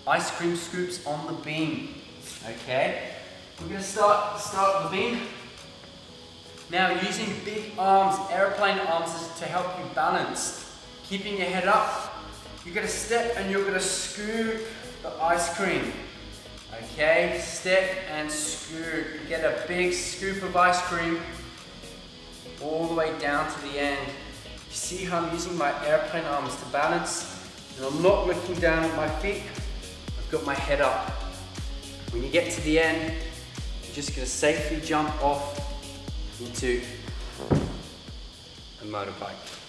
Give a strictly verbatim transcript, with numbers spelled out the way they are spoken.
ice cream scoops on the beam. Okay, we're gonna start, start the beam. Now using big arms, airplane arms to help you balance. Keeping your head up, you're gonna step and you're gonna scoop the ice cream. Okay, step and scoop. You get a big scoop of ice cream all the way down to the end. You see how I'm using my airplane arms to balance, and I'm not looking down at my feet. I've got my head up. When you get to the end, you're just gonna safely jump off into a motorbike.